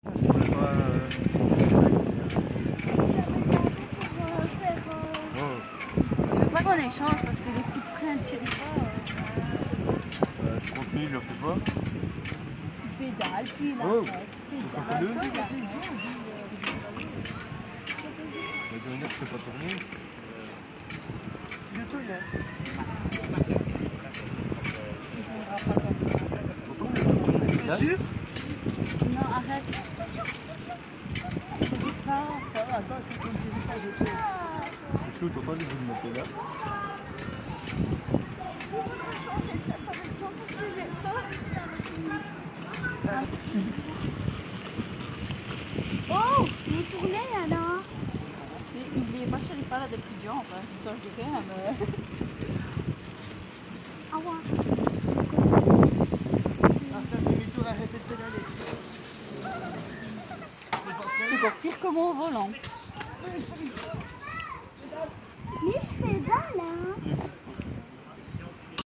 J'aimerais pas faire... Oh. Je veux pas qu'on échange parce que le coup de frein ne tire pas. Tu continues, il le fait pas. Il pédale, puis il Oh. arrête. C'est Pédale, pas deux. puis il arrête. Ça veut dire que c'est pas tourné. Du tout, il est. C'est sûr? Non, arrête. C'est fort. Attends, c'est comme si pas de tout. Je suis chaud, t'entends les bouts de monter là. Oh, vous tournez alors? Les machins, ils parlent des petites jambes. Hein. Ça, je dirais, mais... Ah ouais. Demi-tour, arrêtez de pédaler. C'est encore pire que mon volant. Mais je fais pas là.